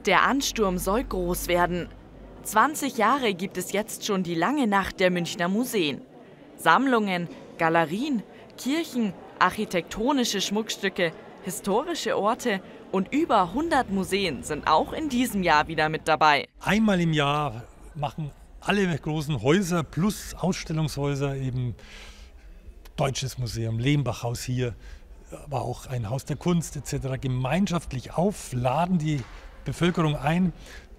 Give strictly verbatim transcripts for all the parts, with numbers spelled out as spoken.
Der Ansturm soll groß werden. zwanzig Jahre gibt es jetzt schon die lange Nacht der Münchner Museen. Sammlungen, Galerien, Kirchen, architektonische Schmuckstücke, historische Orte und über hundert Museen sind auch in diesem Jahr wieder mit dabei. Einmal im Jahr machen alle großen Häuser plus Ausstellungshäuser, eben Deutsches Museum, Lehmbachhaus hier, aber auch ein Haus der Kunst et cetera, gemeinschaftlich auf, laden die Bevölkerung ein,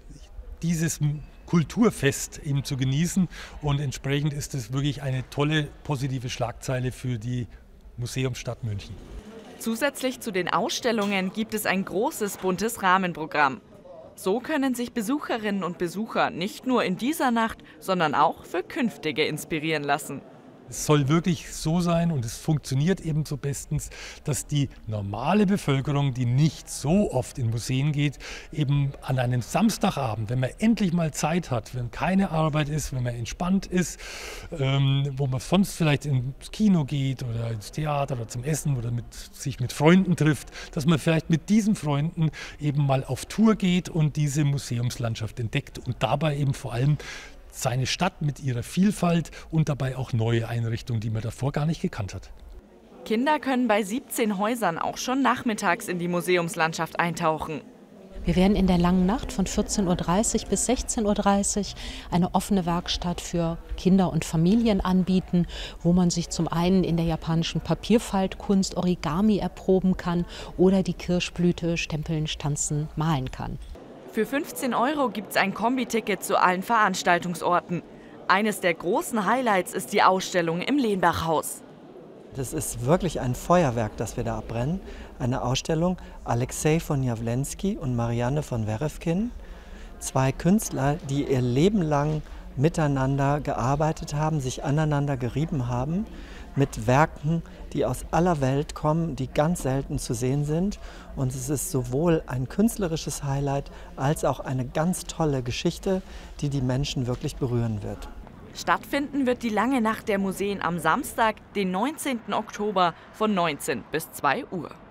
dieses Kulturfest eben zu genießen. Und entsprechend ist es wirklich eine tolle, positive Schlagzeile für die Museumsstadt München. Zusätzlich zu den Ausstellungen gibt es ein großes, buntes Rahmenprogramm. So können sich Besucherinnen und Besucher nicht nur in dieser Nacht, sondern auch für künftige inspirieren lassen. Es soll wirklich so sein und es funktioniert eben so bestens, dass die normale Bevölkerung, die nicht so oft in Museen geht, eben an einem Samstagabend, wenn man endlich mal Zeit hat, wenn keine Arbeit ist, wenn man entspannt ist, ähm, wo man sonst vielleicht ins Kino geht oder ins Theater oder zum Essen oder mit, sich mit Freunden trifft, dass man vielleicht mit diesen Freunden eben mal auf Tour geht und diese Museumslandschaft entdeckt und dabei eben vor allem seine Stadt mit ihrer Vielfalt und dabei auch neue Einrichtungen, die man davor gar nicht gekannt hat. Kinder können bei siebzehn Häusern auch schon nachmittags in die Museumslandschaft eintauchen. Wir werden in der langen Nacht von vierzehn Uhr dreißig bis sechzehn Uhr dreißig eine offene Werkstatt für Kinder und Familien anbieten, wo man sich zum einen in der japanischen Papierfaltkunst Origami erproben kann oder die Kirschblüte stempeln, stanzen, malen kann. Für fünfzehn Euro gibt es ein Kombiticket zu allen Veranstaltungsorten. Eines der großen Highlights ist die Ausstellung im Lehmbachhaus. Das ist wirklich ein Feuerwerk, das wir da abbrennen. Eine Ausstellung Alexei von Jawlensky und Marianne von Werefkin. Zwei Künstler, die ihr Leben lang miteinander gearbeitet haben, sich aneinander gerieben haben, mit Werken, die aus aller Welt kommen, die ganz selten zu sehen sind. Und es ist sowohl ein künstlerisches Highlight als auch eine ganz tolle Geschichte, die die Menschen wirklich berühren wird. Stattfinden wird die lange Nacht der Museen am Samstag, den neunzehnten Oktober von neunzehn bis zwei Uhr.